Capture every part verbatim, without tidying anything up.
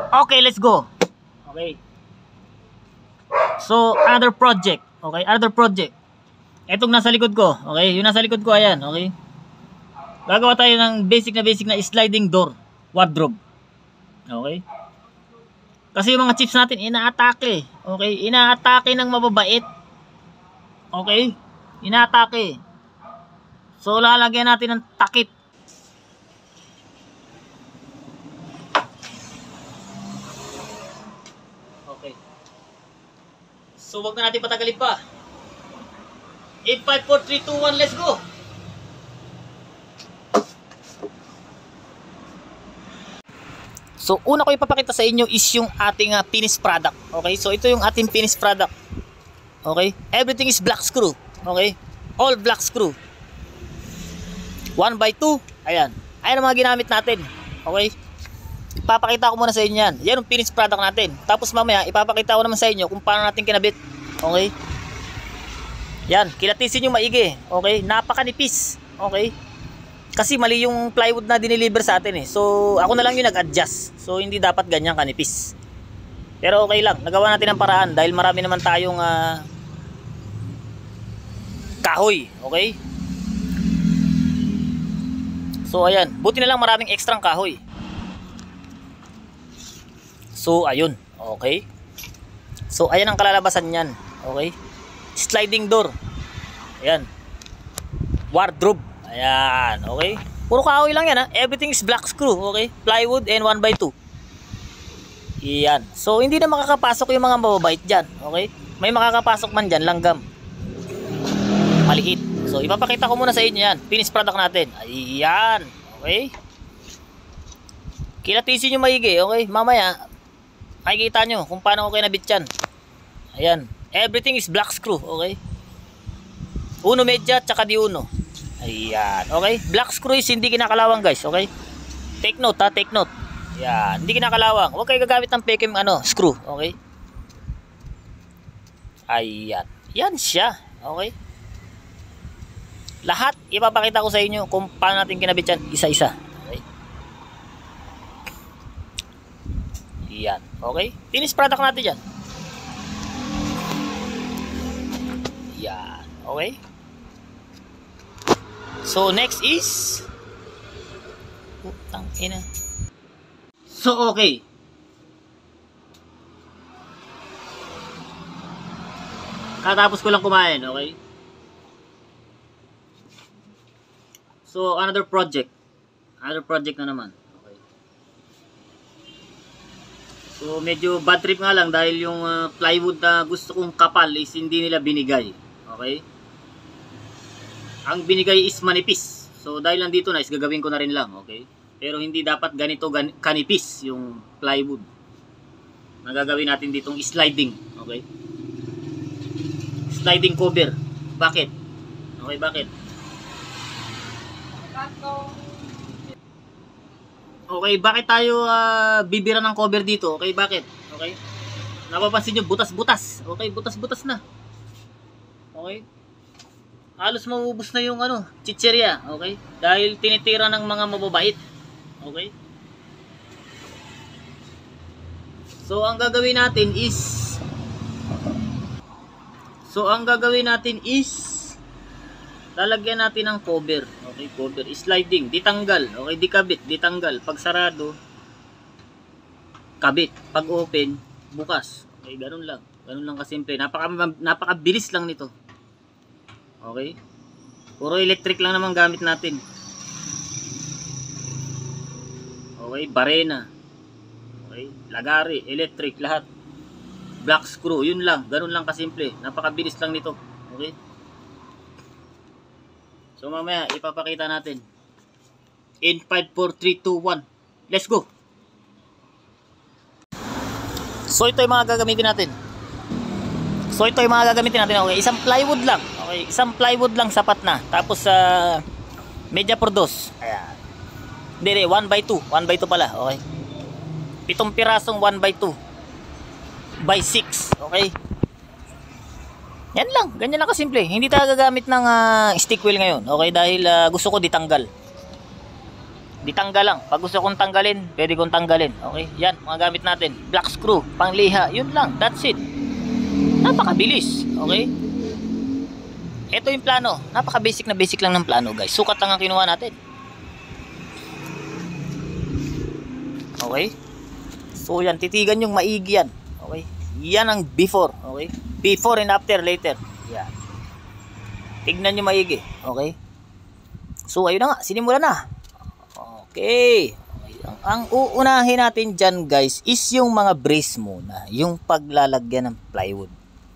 Okay, let's go. Okay. So, other project. Okay, other project. Etong nasa likod ko. Okay, yung nasa likod ko, ayan. Okay. Gagawa tayo ng basic na basic na sliding door wardrobe. Okay. Kasi yung mga chips natin, inaatake. Okay, inaatake ng mababait. Okay, inaatake. So, lalagyan natin ng takip. Okay. So, wag na natin patagalin pa. eight, five, four, three, two, one, let's go! So, una ko ipapakita sa inyo is yung ating uh, finished product. Okay, so ito yung ating finished product. Okay, everything is black screw. Okay, all black screw. one by two. Ayan. Ayan ang mga ginamit natin. Okay, ipapakita ko muna sa inyo yan. Yan yung finished product natin. Tapos mamaya, ipapakita ko naman sa inyo kung paano natin kinabit. Okay, yan, kilatisin nyo maigi. Okay, napakanipis. Okay, kasi mali yung plywood na dineliver sa atin eh. So, ako na lang yung nag-adjust. So, hindi dapat ganyan kanipis. Pero okay lang. Nagawa natin ang paraan dahil marami naman tayong uh, kahoy. Okay? So, ayan. Buti na lang maraming ekstrang kahoy. So, ayun. Okay? So, ayan ang kalalabasan niyan. Okay? Sliding door. Ayan. Wardrobe. Ayan, okay. Puro kahoy lang yan ha. Everything is black screw, okay. Plywood and one by two. Ayan. So, hindi na makakapasok yung mga mababait dyan, okay. May makakapasok man dyan, langgam. Maliit. So, ipapakita ko muna sa inyo yan. Finished product natin. Ayan, okay. Kilatisin nyo maigi, okay. Mamaya, makikita nyo kung paano ko kayo nabit yan. Ayan. Everything is black screw, okay. Uno medya, tsaka di uno. Ayan, okay. Black screw is hindi kinakalawang guys, okay. Take note ha, take note. Ayan, hindi kinakalawang. Huwag kayo gagamit ng pekem ano, screw, okay. Ayan, yan siya, okay. Lahat ipapakita ko sa inyo kung paano natin kinabit yan isa-isa, okay. Ayan, okay. Finished product natin yan. Ayan, okay. So next is putang ina. So okay. Katapos ko lang kumain, okay? So another project. Another project na naman. Okay. So medyo bad trip nga lang dahil yung uh, plywood na gusto kong kapal is hindi nila binigay. Okay? Ang binigay is manipis. So dahil nandito na is gagawin ko na rin lang, okay? Pero hindi dapat ganito gan kanipis yung plywood. Nagagawin natin ditong sliding, okay? Sliding cover. Bakit? Okay, bakit? Okay, bakit tayo uh, bibira ng cover dito? Okay, bakit? Okay? Napapansin nyo, butas-butas. Okay, butas-butas na. Okay? Halos maubos na yung ano, chicherya, okay? Dahil tinitira ng mga mababait. Okay? So ang gagawin natin is So ang gagawin natin is lalagyan natin ng cover. Okay, cover, sliding, ditanggal. Okay, di kabit, ditanggal. Pag sarado, kabit. Pag open, bukas. Okay, ganun lang. Ganun lang kasimple. Napaka napakabilis lang nito. Okay? Puro electric lang naman gamit natin. Okay, barena. Okay, lagari, electric, lahat. Black screw, yun lang. Ganun lang kasimple. Napakabilis lang nito. Okay? So mamaya, ipapakita natin. In five, four, three, two, one. Let's go! So ito yung mga gagamitin natin. So ito yung mga gagamitin natin. Okay, isang plywood lang. Okay, isang plywood lang sapat na. Tapos sa uh, media por dos. Ayan. Hindi, one by two. one by two pala. Okay. Pitong pirasong one by two. By six. Okay. Yan lang. Ganyan lang kasimple. Hindi tayo gagamit ng uh, stick wheel ngayon. Okay, dahil uh, gusto ko ditanggal. Di tanggal lang. Pag gusto kong tanggalin, pwede kong tanggalin. Okay? Yan, mga gamit natin. Black screw, pangliha. Yun lang. That's it. Napakabilis. Okay? Ito yung plano. Napaka-basic na basic lang ng plano, guys. Sukat lang ang kinuha natin. Okay? So, yan. Titigan yung maigi yan. Okay? Yan ang before. Okay? Before and after later. Yan. Tignan nyo maigi. Okay? So, ayun na nga. Sinimulan na. Okay. Okay. Ang, ang uunahin natin dyan, guys, is yung mga brace muna. Yung paglalagyan ng plywood.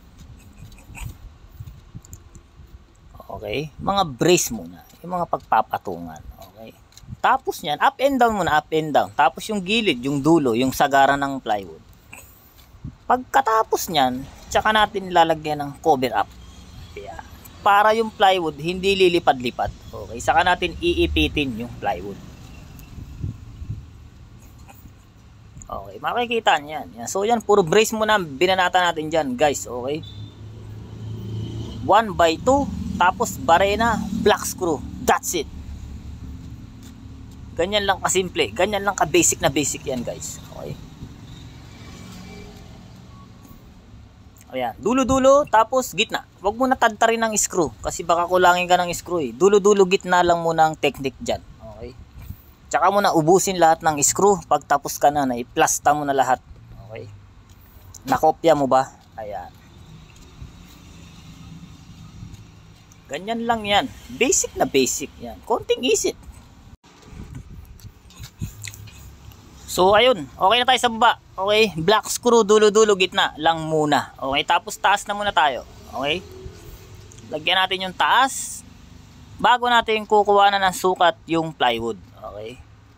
Okay? Mga brace muna. Yung mga pagpapatungan. Okay? Tapos nyan, up and down muna. Up and down. Tapos yung gilid, yung dulo, yung sagara ng plywood. Pagkatapos nyan, tsaka natin lalagyan ng cover up. Kaya, para yung plywood hindi lilipad-lipad. Okay, saka natin iipitin yung plywood. Okay, makikita niyan. Yan. So yan, puro brace muna binanata natin diyan, guys. Okay. one by two, tapos barena, black screw. That's it. Ganyan lang kasimple. Ganyan lang ka-basic na basic yan, guys. Okay. Ayan, dulo-dulo, tapos gitna. Huwag mo na tadtarin ng screw kasi baka kulangin ka ng screw eh. Dulo-dulo, gitna lang muna ang technique dyan. Okay? Tsaka mo na ubusin lahat ng screw. Pag tapos ka na, naiplasta mo na lahat. Okay? Nakopya mo ba? Ayan. Ganyan lang yan. Basic na basic yan. Konting isip. So ayun, okay na tayo sa baba. Okay, black screw, dulo-dulo, gitna lang muna. Okay, tapos taas na muna tayo. Okay, lagyan natin yung taas bago natin kukuha na ng sukat yung plywood. Okay,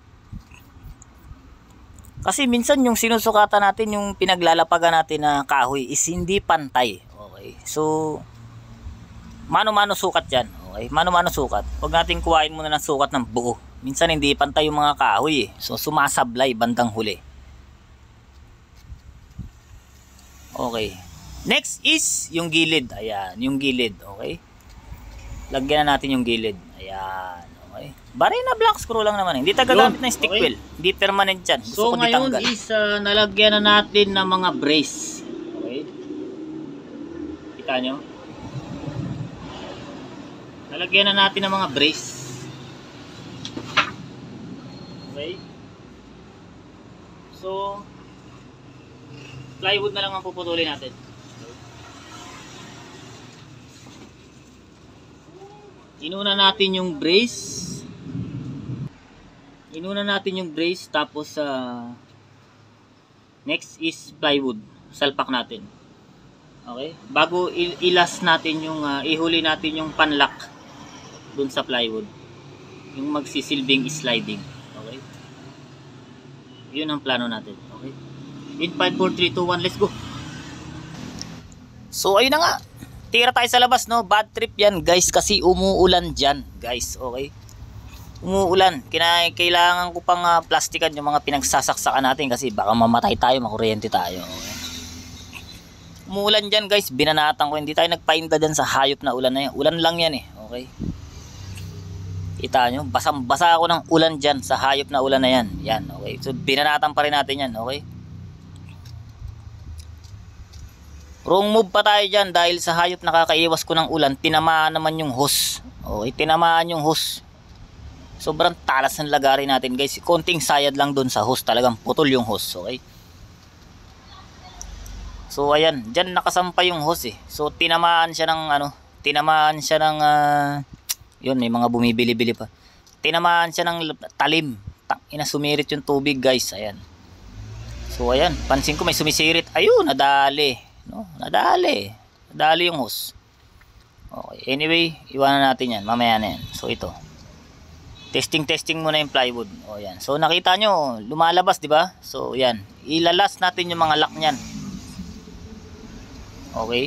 kasi minsan yung sinusukatan natin, yung pinaglalapagan natin na kahoy is hindi pantay. Okay, so mano-mano sukat yan. Okay, mano-mano sukat. Huwag natin kuhain muna ng sukat ng buo. Minsan hindi pantay yung mga kahoy eh. So sumasablay bandang huli. Okay. Next is yung gilid. Ayan, yung gilid. Okay. Lagyan na natin yung gilid. Ayan. Okay. Barena black screw lang naman. Hindi tayo gagamit ng stick okay. wheel. Hindi permanent yan. Gusto so ko ngayon ditanggal. is uh, nalagyan na natin ng mga brace. Okay. Kita nyo? Nalagyan na natin ng mga brace. Okay. So, plywood na lang ang puputulin natin. Inuna natin yung brace. Inuna natin yung brace tapos uh, next is plywood. Salpak natin. Okay? Bago ilas natin yung uh, ihuli natin yung panlock dun sa plywood. Yung magsisilbing sliding. Okay? Yun ang plano natin. Okay? In five, four, three, two, one, let's go. So ayun na nga. Tira tayo sa labas, no? Bad trip yan, guys, kasi umuulan dyan, guys. Okay? Umuulan. Kina kailangan ko pang uh, plastikan yung mga pinagsasaksakan natin kasi baka mamatay tayo, makuryente tayo. Okay? Umuulan dyan, guys. Binanatan ko. Hindi tayo nagpainda dyan sa hayop na ulan na yan. Ulan lang yan eh. Okay? Kita nyo? Basang-basa ako ng ulan dyan sa hayop na ulan na yan. Yan, okay? So, binanatan pa rin natin yan, okay? Wrong move pa tayo dyan dahil sa hayop nakakaiwas ko ng ulan, tinamaan naman yung hose. Okay? Tinamaan yung hose. Sobrang talas ng lagari natin, guys. Konting sayad lang dun sa hose. Talagang putol yung hose, okay? So, ayan. Dyan nakasampay yung hose, eh. So, tinamaan siya ng, ano, tinamaan siya ng, ah... Uh, yun, may mga bumibili-bili pa. Tinamaan siya ng talim. Ina, sumirit yung tubig, guys. Ayan. So, ayan. Pansin ko may sumisirit. Ayun, nadali. No? Nadali. Nadali yung hose. Okay. Anyway, iwanan natin yan. Mamaya na yan. So, ito. Testing-testing muna yung plywood. O, yan. So, nakita nyo, lumalabas, di ba? So, yan. Ilalas natin yung mga lock nyan. Okay.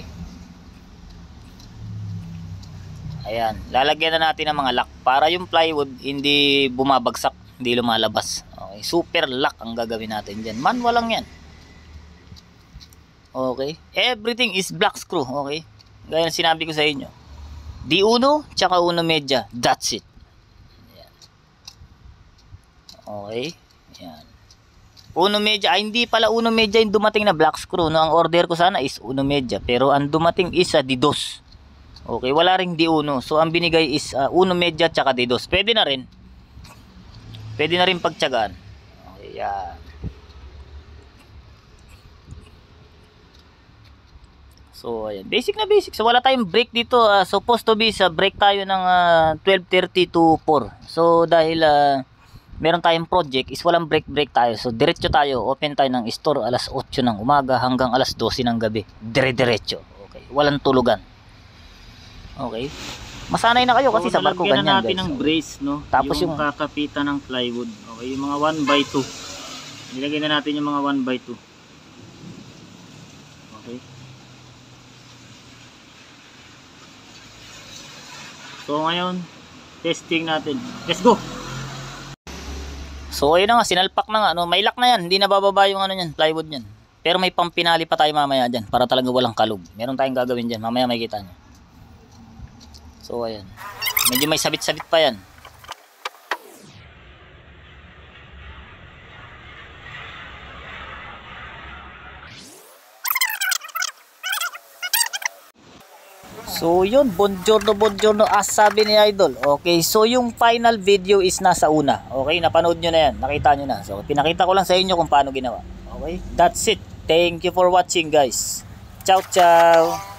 Ayan, lalagyan na natin ng mga lock para yung plywood hindi bumabagsak, hindi lumalabas. Okay, super lock ang gagawin natin dyan. Manual lang yan. Okay, everything is black screw. Okay, gaya ng sinabi ko sa inyo. Di uno, tsaka uno media. That's it. Ayan. Okay? Yan. Uno medya, ay hindi pala uno medya yung dumating na black screw, no? Ang order ko sana is uno medya, pero ang dumating is uh, di dos. Okay, wala ring di uno. So ang binigay is uh, uno medya tsaka di dos. Pwede na rin. Pwede na rin pagtiyagaan. Okay, yan. So ayan, basic na basic. So wala tayong break dito. Uh, supposed to be sa break tayo ng uh, twelve thirty to four. So dahil uh, meron tayong project is walang break break tayo, so diretso tayo, open tayo ng store alas otso ng umaga hanggang alas dose ng gabi, dire diretso. Okay, walang tulugan. Okay, masanay na kayo kasi so, sa barko ganyan na natin guys. Ng brace, no? Tapos yung, yung kakapitan ng plywood. Okay, yung mga one by two, nilagay na natin yung mga one by two. Okay, so ngayon testing natin, let's go. So ayun na nga, sinalpak na nga, no? May lock na yan, hindi na bababa yung ano yan, plywood yan. Pero may pampinali pa tayo mamaya dyan, para talaga walang kalog. Meron tayong gagawin dyan, mamaya may kita nyo. So ayan, medyo may sabit-sabit pa yan. So yun, buongiorno, buongiorno as sabi ni Idol. Okay, so yung final video is nasa una. Okay, napanood nyo na yan, nakita nyo na. So pinakita ko lang sa inyo kung paano ginawa. Okay, that's it. Thank you for watching guys. Ciao, ciao.